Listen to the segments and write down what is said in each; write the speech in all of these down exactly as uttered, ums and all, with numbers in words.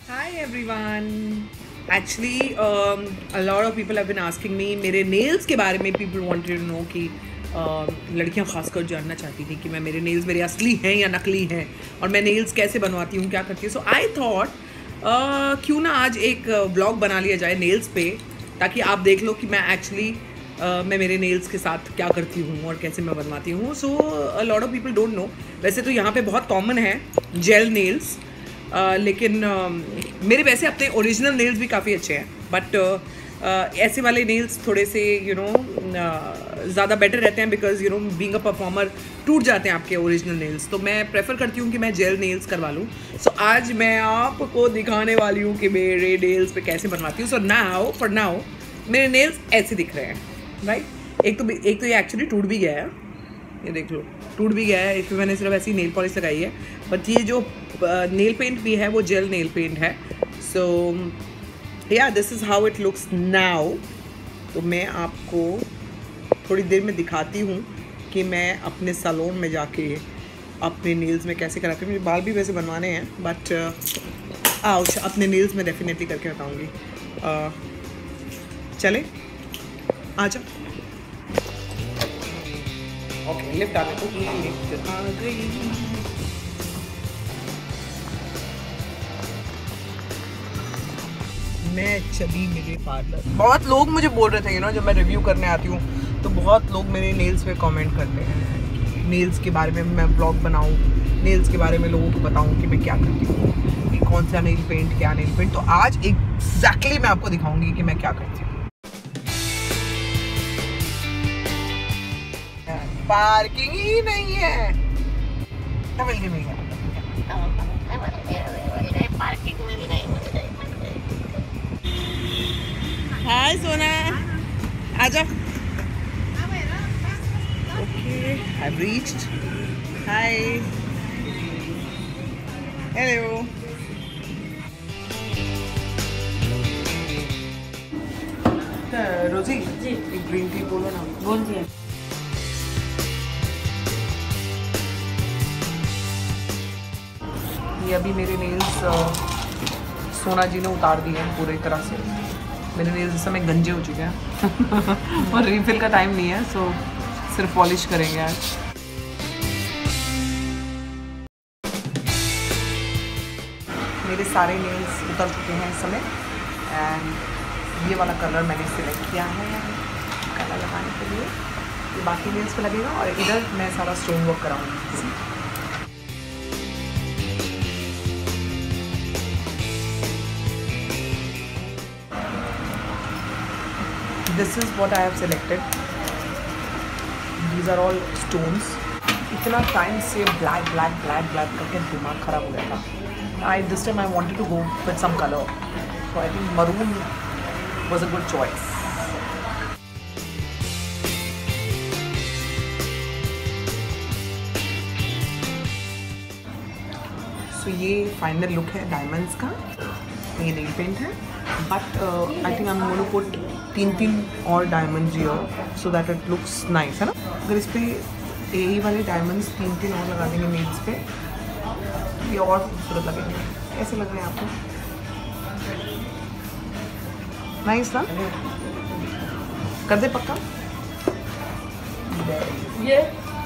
Hi everyone. Actually, um, a lot of people have been asking me मेरे nails के बारे में. People wanted to know कि uh, लड़कियां खासकर जानना चाहती थी कि मैं मेरे nails मेरे असली हैं या नकली हैं और मैं nails कैसे बनवाती हूँ, क्या करती हूँ. So I thought uh, क्यों ना आज एक vlog बना लिया जाए nails पे, ताकि आप देख लो कि मैं actually uh, मैं मेरे nails के साथ क्या करती हूँ और कैसे मैं बनवाती हूँ. So a lot of people don't know. वैसे तो यहाँ पे बहुत common है gel nails. Uh, लेकिन uh, मेरे वैसे अपने ओरिजिनल नेल्स भी काफ़ी अच्छे हैं, बट uh, uh, ऐसे वाले नेल्स थोड़े से यू नो ज़्यादा बेटर रहते हैं, because you know being a performer टूट जाते हैं आपके ओरिजिनल नेल्स. तो मैं प्रेफर करती हूँ कि मैं जेल नेल्स करवा लूँ. सो so, आज मैं आपको दिखाने वाली हूँ कि मेरे नेल्स पे कैसे बनवाती हूँ. सो नाउ फॉर नाउ मेरे नेल्स ऐसे दिख रहे हैं, राइट right? एक तो एक तो ये एक्चुअली टूट भी गया है, ये देख लो टूट भी गया है. इसमें मैंने सिर्फ ऐसी नेल पॉलिश लगाई है, बट ये जो नेल पेंट भी है वो जेल नेल पेंट है. सो या this is how it looks now. तो मैं आपको थोड़ी देर में दिखाती हूँ कि मैं अपने सैलून में जाके अपने नेल्स में कैसे कराती हूँ. मुझे बाल भी वैसे बनवाने हैं, बट आउच अपने नेल्स में डेफिनेटली करके बताऊँगी. चले आ जाओ. ओके लिफ्ट आ गई, लिफ्ट आ गई. मैं चली मेरे पार्लर. बहुत लोग मुझे बोल रहे थे यू नो जब मैं रिव्यू करने आती हूँ तो बहुत लोग मेरे नेल्स पे कमेंट करते हैं, नेल्स के बारे में मैं ब्लॉग बनाऊँ, नेल्स के बारे में लोगों को बताऊँ कि मैं क्या करती हूँ, कि कौन सा नेल पेंट क्या नेल पेंट. तो आज एग्जैक्टली मैं आपको दिखाऊंगी कि मैं क्या करती हूँ. पार्किंग ही नहीं है. मिल गई मिल गई पार्किंग मिल गई. हाय सोना, आजा. Okay I reached. Hi hello. Rosie ji एक ग्रीन टी बोलो ना. बोल दिया. ये अभी मेरे नेल्स सोना जी ने उतार दिए हैं पूरी तरह से. मेरे नेल्स इस समय गंजे हो चुके हैं और रिफिल का टाइम नहीं है, सो सिर्फ पॉलिश करेंगे आज. मेरे सारे नेल्स उतर चुके हैं इस समय, एंड ये वाला कलर मैंने सिलेक्ट किया है कलर लगाने के लिए. ये बाकी नेल्स पे लगेगा और इधर मैं सारा स्टोन वर्क कराऊंगी. This is what I have selected. These are all stones. इतना टाइम से black black black black करके दिमाग खराब हो गया था. I this time I wanted to go with some color, so I think maroon was a good choice. So ये final look है diamonds का. ये nail paint है, but uh, I think I'm going to put तीन तीन और diamonds here so that it looks nice, है ना. अगर इस पर यही वाले डायमंड्स तीन तीन और लगा देंगे नेल्स पे, ये और खूबसूरत लगेंगे. कैसे लग रहे हैं आपको? नाइस ना. कर दे पक्का. ये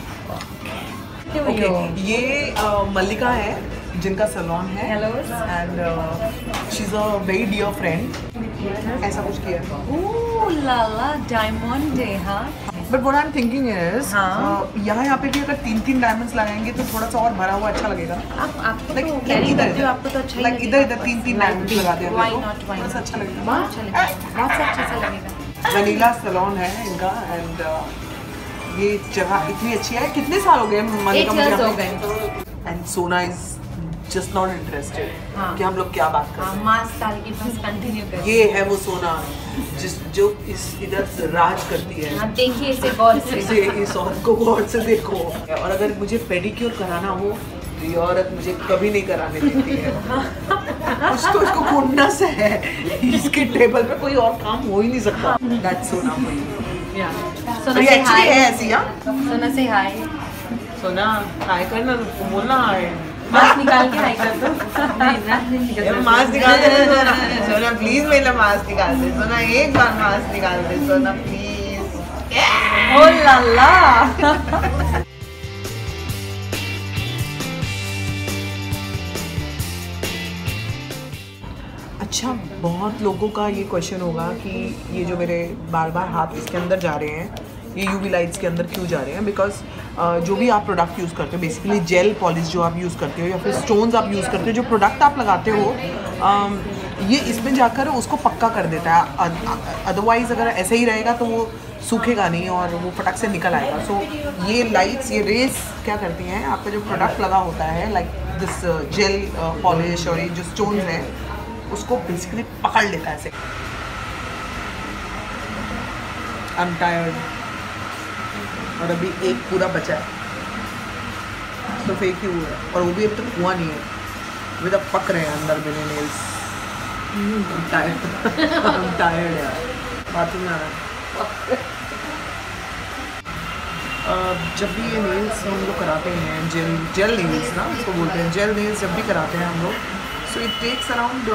ओके. ये मल्लिका है जिनका सैलून है. Hello. And she is a very dear friend. ऐसा कुछ किया. Oh la la diamond day. हाँ, but what I am thinking is यहाँ यहाँ पे भी अगर तीन तीन डायमंड्स लगाएंगे तो थोड़ा सा और भरा हुआ अच्छा लगेगा. आप आपको like, तो like कैरी इधर करते हो, आपको तो अच्छा ही like लगेगा. इधर इधर तीन तीन डायमंड्स लगा दिया. व्हाई नॉट, व्हाई थोड़ा सा अच्छा लगेगा. बहुत अच्छा लगेगा, बहुत सा अच्छा सा लगेगा. वनीला सैलून है इनका, एंड ये जगह इतनी अच्छी है. कितने साल हो गए मल्लिका हो गए. एंड सोना इज जस्ट नॉट इंटरेस्टेड. हाँ. कि हम लोग क्या बात कर रहे हैं. मास साल के पास कंटिन्यू कर. ये है वो सोना जिस जो इस इधर राज करती है. हाँ, देखिए इसे गौर से. इसे इस औरत को गौर से देखो. और अगर मुझे पेडिक्योर कराना हो तो ये औरत मुझे कभी नहीं कराने देती है. कुछ तो इसको खुन्नस है. इसके टेबल पे कोई और काम हो ही नहीं सकता. दैट्स सोना. सोना से हाय. है ऐसी. हाँ सोना से हाय. सोना हाय करना, बोलना हाय. मास्क निकाल के हाई कर दो। नहीं ना, नहीं निकल मास्क निकाल दे सोना, सोना प्लीज मेरा मास्क निकाल दे सोना, एक बार मास्क निकाल दे सोना प्लीज। ओ ला ला। अच्छा, बहुत लोगों का ये क्वेश्चन होगा कि ये जो मेरे बार बार हाथ इसके अंदर जा रहे हैं, ये यूवी लाइट्स के अंदर क्यों जा रहे हैं? बिकॉज uh, जो भी आप प्रोडक्ट यूज़ करते हो, बेसिकली जेल पॉलिश जो आप यूज़ करते हो या फिर स्टोन्स आप यूज़ करते हो, जो प्रोडक्ट आप लगाते हो um, ये इसमें जाकर उसको पक्का कर देता है। अदरवाइज़ अगर ऐसे ही रहेगा तो वो सूखेगा नहीं और वो फटक से निकल आएगा। सो so, ये लाइट्स, ये रेस क्या करती हैं, आपका जो प्रोडक्ट लगा होता है लाइक दिस जेल पॉलिश और ये जो स्टोन्स हैं उसको बेसिकली पकड़ लेता है ऐसे। आई एम टायर्ड और अभी एक पूरा बचा है तो फेक ही हुआ है और वो भी अब तक हुआ नहीं है, अभी तक पक रहे हैं अंदर मेरे नेल्स। टायर्ड टायर्ड यार, बाथरूम में आ रहा है। जब भी ये नेल्स हम लोग कराते हैं, जेल जेल नेल्स ना उसको बोलते हैं, जेल नेल्स जब भी कराते हैं हम लोग, सो इट टेक्स अराउंड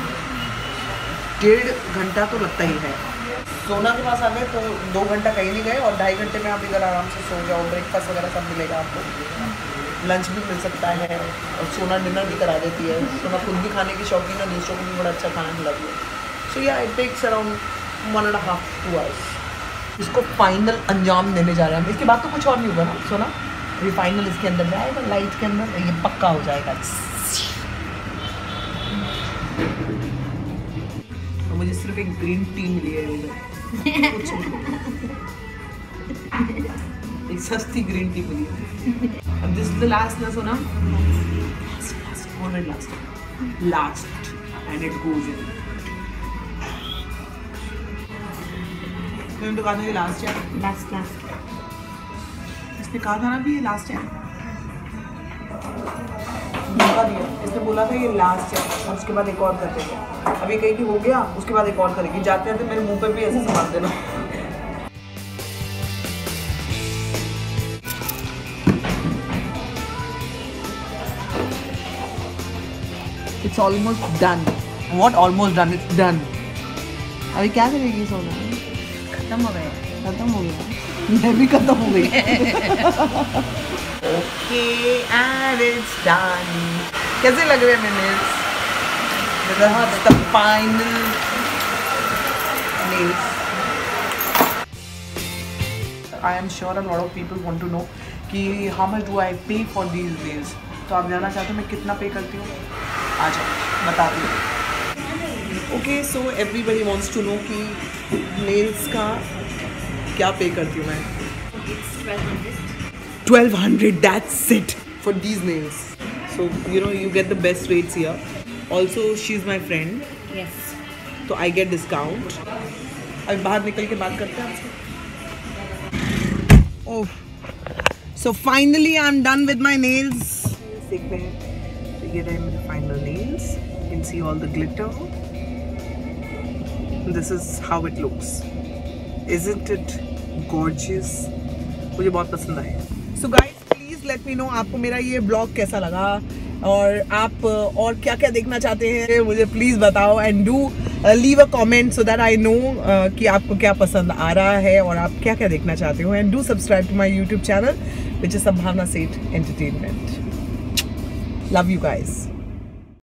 डेढ़ घंटा तो लगता ही है। सोना के पास आ गए तो दो घंटा कहीं नहीं गए और ढाई घंटे में आप इधर आराम से सो जाओ। ब्रेकफास्ट वगैरह सब मिलेगा आपको, लंच भी मिल सकता है और सोना डिनर भी करा देती है। सोना खुद भी खाने की शौकीन है, दूसरों को भी बड़ा अच्छा खाना खिलाती है। सो या it takes around one and half two hours. इसको फाइनल अंजाम देने जा रहे हैं हम। इसके बाद तो कुछ और नहीं होगा ना सोना, ये फाइनल इसके अंदर जाएगा लाइट के अंदर, ये पक्का हो जाएगा। मुझे सिर्फ एक ग्रीन टी मिली है कुछ एक सस्ती ग्रीन टी मिली है। अब दिस इज द लास्ट ना Sona, last already last last and it goes in. मैंने तो कहा था ये लास्ट है, लास्ट लास्ट इसने कहा था ना भी ये लास्ट है, धोखा दिया। इसने बोला था ये लास्ट है और उसके बाद एक और कर देंगे। अभी कहीं की हो गया उसके बाद एक और करेगी। जाते हैं तो मेरे मुंह पे भी ऐसे संभाल देना। It's almost done. What almost done? It's done. अभी क्या करेगी सोना? खत्म हो गया, खत्म हो गया, मैं भी खत्म हो गई। Okay and it's done. कैसे लग रहे हैं मेरे nails? The final nails. I am sure a lot of people want to know कि how much do I pay for these nails? तो आप जानना चाहते हो मैं कितना पे करती हूँ? आ जाओ बताती हूँ। Okay, so everybody wants to know कि nails का क्या पे करती हूँ मैं? It's twelve hundred. twelve hundred, that's it for these nails. So you know you get the best rates here. Also she's my friend, Yes. तो I get discount. अभी बाहर निकल के बात करते हैं आपसे। Oh, so finally I'm done with my nails. देखते हैं, तो ये रहे मेरे final nails. You can see all the glitter. This is how it looks. Isn't it gorgeous? मुझे बहुत पसंद आया। So guys, please let me know आपको मेरा ये ब्लॉग कैसा लगा और आप और क्या क्या देखना चाहते हैं मुझे प्लीज़ बताओ and do leave a comment so that I know कि आपको क्या पसंद आ रहा है और आप क्या क्या देखना चाहते हो। And do subscribe to my YouTube channel which is Sambhavna Seth entertainment. Love you guys.